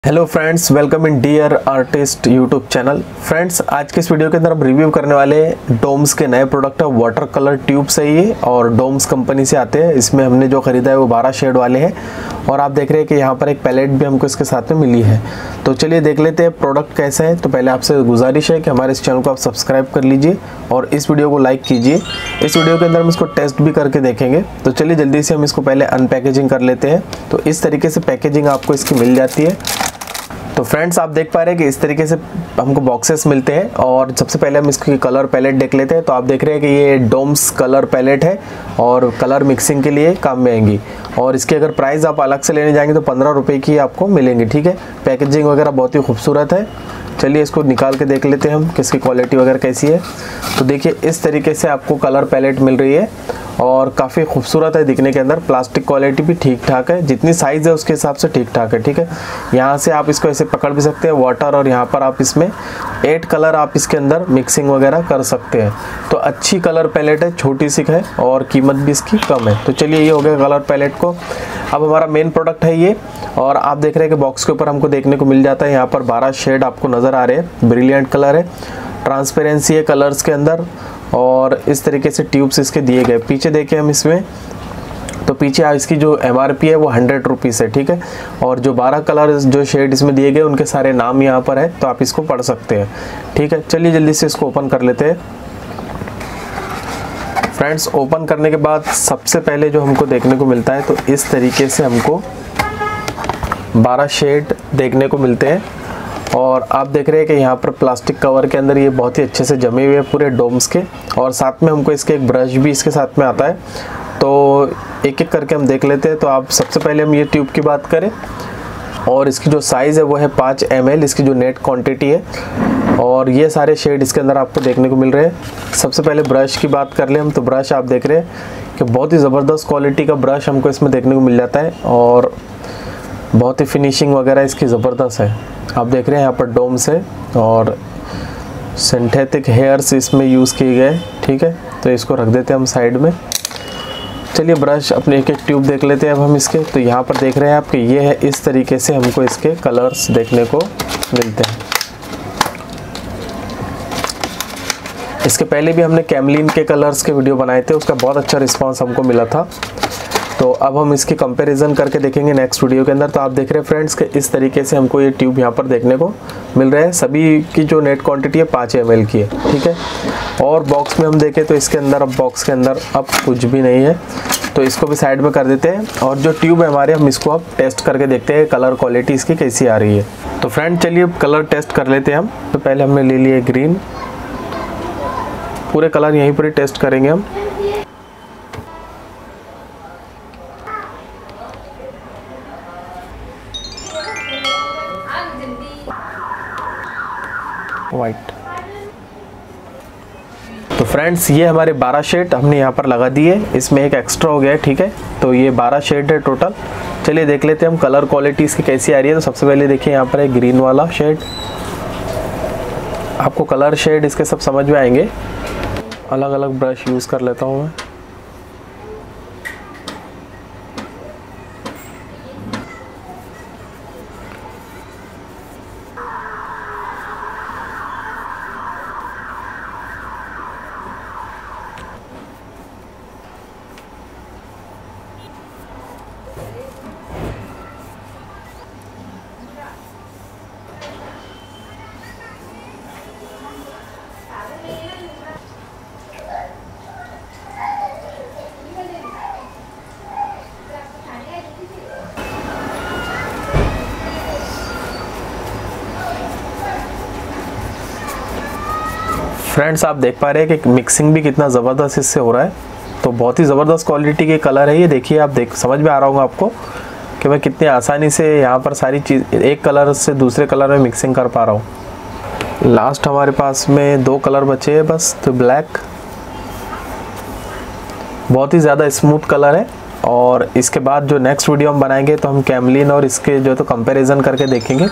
Hello friends, welcome in dear artist YouTube channel. Friends, आज के इस वीडियो के अंदर हम रिव्यू करने वाले डोम्स के नए प्रोडक्ट है। वाटर कलर ट्यूब्स है ये और डोम्स कंपनी से आते हैं। इसमें हमने जो खरीदा है वो 12 शेड वाले हैं और आप देख रहे हैं कि यहाँ पर एक पैलेट भी हमको इसके साथ में मिली है। तो चलिए देख लेते हैं प्रोडक्ट कैसा है। तो पहले आपसे गुजारिश है कि हमारे इस चैनल को आप सब्सक्राइब कर लीजिए और इस वीडियो को लाइक कीजिए। इस वीडियो के अंदर हम इसको टेस्ट भी करके देखेंगे। तो चलिए जल्दी से हम इसको पहले अनपैकेजिंग कर लेते हैं। तो इस तरीके से पैकेजिंग आपको इसकी मिल जाती है। तो फ्रेंड्स, आप देख पा रहे हैं कि इस तरीके से हमको बॉक्सेस मिलते हैं और सबसे पहले हम इसकी कलर पैलेट देख लेते हैं। तो आप देख रहे हैं कि ये डोम्स कलर पैलेट है और कलर मिक्सिंग के लिए काम में आएंगी। और इसकी अगर प्राइस आप अलग से लेने जाएंगे तो 15 रुपये की आपको मिलेंगी। ठीक है, पैकेजिंग वगैरह बहुत ही खूबसूरत है। चलिए इसको निकाल के देख लेते हैं हम किसकी क्वालिटी वगैरह कैसी है। तो देखिए इस तरीके से आपको कलर पैलेट मिल रही है और काफ़ी खूबसूरत है दिखने के अंदर। प्लास्टिक क्वालिटी भी ठीक ठाक है, जितनी साइज़ है उसके हिसाब से ठीक ठाक है। ठीक है, यहाँ से आप इसको ऐसे पकड़ भी सकते हैं वाटर, और यहाँ पर आप इसमें 8 कलर आप इसके अंदर मिक्सिंग वगैरह कर सकते हैं। तो अच्छी कलर पैलेट है, छोटी सी है और कीमत भी इसकी कम है। तो चलिए ये हो गया कलर पैलेट को। अब हमारा मेन प्रोडक्ट है ये, और आप देख रहे हैं कि बॉक्स के ऊपर हमको देखने को मिल जाता है यहाँ पर 12 शेड आपको नज़र आ रहे हैं। ब्रिलियंट कलर है, ट्रांसपेरेंसी है कलर्स के अंदर और इस तरीके से ट्यूब्स इसके दिए गए। पीछे देखें हम इसमें, तो पीछे इसकी जो MRP है वो 100 रुपीज़ है। ठीक है, और जो 12 कलर जो शेड इसमें दिए गए उनके सारे नाम यहाँ पर है, तो आप इसको पढ़ सकते हैं। ठीक है, चलिए जल्दी से इसको ओपन कर लेते हैं। फ्रेंड्स, ओपन करने के बाद सबसे पहले जो हमको देखने को मिलता है, तो इस तरीके से हमको 12 शेड देखने को मिलते हैं। और आप देख रहे हैं कि यहाँ पर प्लास्टिक कवर के अंदर ये बहुत ही अच्छे से जमे हुए हैं पूरे डोम्स के, और साथ में हमको इसके एक ब्रश भी इसके साथ में आता है। तो एक एक करके हम देख लेते हैं। तो आप सबसे पहले हम ये ट्यूब की बात करें, और इसकी जो साइज़ है वो है 5 ml इसकी जो नेट क्वांटिटी है, और ये सारे शेड इसके अंदर आपको देखने को मिल रहे हैं। सबसे पहले ब्रश की बात कर लें हम, तो ब्रश आप देख रहे हैं कि बहुत ही ज़बरदस्त क्वालिटी का ब्रश हमको इसमें देखने को मिल जाता है और बहुत ही फिनिशिंग वगैरह इसकी ज़बरदस्त है। आप देख रहे हैं यहाँ पर डोम्स है और सिंथेटिक हेयर्स इसमें यूज़ किए गए। ठीक है, तो इसको रख देते हैं हम साइड में। चलिए ब्रश अपने एक एक ट्यूब देख लेते हैं अब हम इसके। तो यहाँ पर देख रहे हैं आप कि ये है, इस तरीके से हमको इसके कलर्स देखने को मिलते हैं। इसके पहले भी हमने कैमलिन के कलर्स के वीडियो बनाए थे, उसका बहुत अच्छा रिस्पांस हमको मिला था। तो अब हम इसकी कंपैरिजन करके देखेंगे नेक्स्ट वीडियो के अंदर। तो आप देख रहे हैं फ्रेंड्स कि इस तरीके से हमको ये ट्यूब यहाँ पर देखने को मिल रहा है। सभी की जो नेट क्वांटिटी है 5 ml की है। ठीक है, और बॉक्स में हम देखें तो इसके अंदर अब बॉक्स के अंदर अब कुछ भी नहीं है, तो इसको भी साइड में कर देते हैं। और जो ट्यूब है हमारे, हम इसको अब टेस्ट करके देखते हैं कलर क्वालिटी इसकी कैसी आ रही है। तो फ्रेंड चलिए कलर टेस्ट कर लेते हैं हम। तो पहले हमने ले लिए ग्रीन, पूरे कलर यहीं पर ही टेस्ट करेंगे हम। वाइट। तो फ्रेंड्स, ये हमारे 12 शेड हमने यहाँ पर लगा दिए, इसमें एक एक्स्ट्रा हो गया है। ठीक है, तो ये 12 शेड है टोटल। चलिए देख लेते हैं हम कलर क्वालिटी इसकी कैसी आ रही है। तो सबसे पहले देखिए यहाँ पर है ग्रीन वाला शेड। आपको कलर शेड इसके सब समझ में आएंगे। अलग अलग ब्रश यूज़ कर लेता हूँ मैं। फ्रेंड्स, आप देख पा रहे हैं कि मिक्सिंग भी कितना ज़बरदस्त इससे हो रहा है। तो बहुत ही ज़बरदस्त क्वालिटी के कलर है ये। देखिए आप समझ में आ रहा होगा आपको कि मैं कितनी आसानी से यहाँ पर सारी चीज़ एक कलर से दूसरे कलर में मिक्सिंग कर पा रहा हूँ। लास्ट हमारे पास में 2 कलर बचे हैं बस। तो ब्लैक बहुत ही ज़्यादा स्मूथ कलर है, और इसके बाद जो नेक्स्ट वीडियो हम बनाएंगे तो हम कैमलिन और इसके जो तो कंपैरिजन करके देखेंगे।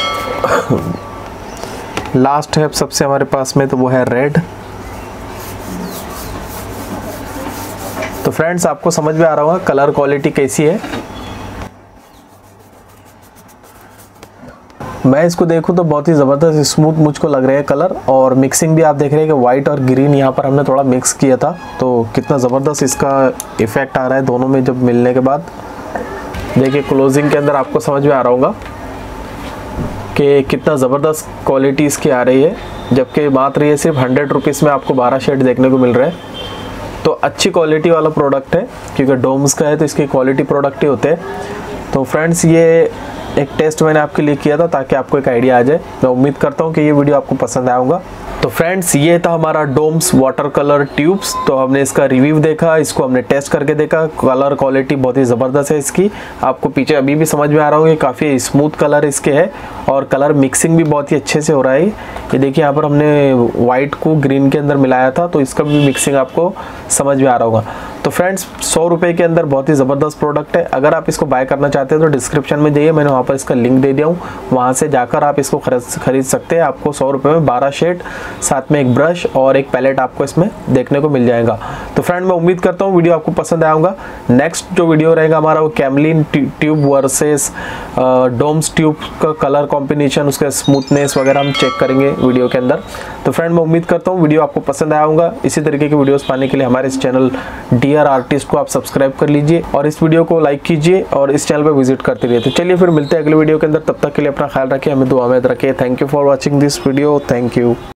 लास्ट है सबसे हमारे पास में, तो वो है रेड। तो फ्रेंड्स, आपको समझ में आ रहा होगा कलर क्वालिटी कैसी है। मैं इसको देखूँ तो बहुत ही ज़बरदस्त स्मूथ मुझको लग रहा है कलर, और मिक्सिंग भी आप देख रहे हैं कि वाइट और ग्रीन यहाँ पर हमने थोड़ा मिक्स किया था, तो कितना ज़बरदस्त इसका इफ़ेक्ट आ रहा है दोनों में जब मिलने के बाद। देखिए क्लोजिंग के अंदर आपको समझ में आ रहा होगा कि कितना ज़बरदस्त क्वालिटी इसकी आ रही है, जबकि बात रही है सिर्फ 100 रुपीज़ में आपको 12 शेड देखने को मिल रहे हैं। तो अच्छी क्वालिटी वाला प्रोडक्ट है, क्योंकि डोम्स का है तो इसकी क्वालिटी प्रोडक्ट ही होते हैं। तो फ्रेंड्स ये एक टेस्ट मैंने आपके लिए किया था ताकि आपको एक आइडिया आ जाए। मैं उम्मीद करता हूँ कि ये वीडियो आपको पसंद आएगा। तो फ्रेंड्स ये था हमारा डोम्स वाटर कलर ट्यूब्स। तो हमने इसका रिव्यू देखा, इसको हमने टेस्ट करके देखा, कलर क्वालिटी बहुत ही ज़बरदस्त है इसकी। आपको पीछे अभी भी समझ में आ रहा होगा कि काफ़ी स्मूथ कलर इसके है, और कलर मिक्सिंग भी बहुत ही अच्छे से हो रहा है। ये देखिए यहाँ पर हमने वाइट को ग्रीन के अंदर मिलाया था, तो इसका भी मिक्सिंग आपको समझ में आ रहा होगा। तो फ्रेंड्स 100 रुपये के अंदर बहुत ही ज़बरदस्त प्रोडक्ट है। अगर आप इसको बाय करना चाहते हैं तो डिस्क्रिप्शन में जाइए, मैंने वहाँ पर इसका लिंक दे दिया हूँ, वहाँ से जाकर आप इसको खरीद सकते हैं। आपको 100 रुपये में 12 शेड, साथ में एक ब्रश और एक पैलेट आपको इसमें देखने को मिल जाएगा। तो फ्रेंड मैं उम्मीद करता हूँ वीडियो आपको पसंद आएगा। नेक्स्ट जो वीडियो रहेगा हमारा वो Camlin tube versus Doms tube का कलर कॉम्बिनेशन, उसका स्मूथनेस वगैरह हम चेक करेंगे वीडियो के अंदर। तो फ्रेंड मैं उम्मीद करता हूँ वीडियो आपको पसंद आएगा। इसी तरीके की वीडियोस पाने के लिए हमारे इस चैनल डीआर आर्टिस्ट को आप सब्सक्राइब कर लीजिए और इस वीडियो को लाइक कीजिए और इस चैनल पर विजिट करते रहिए। तो चलिए फिर मिलते हैं अगले वीडियो के अंदर, तब तक के लिए अपना ख्याल रखिए, हमें दुआ में रखिए। Thank you for watching this video. Thank you.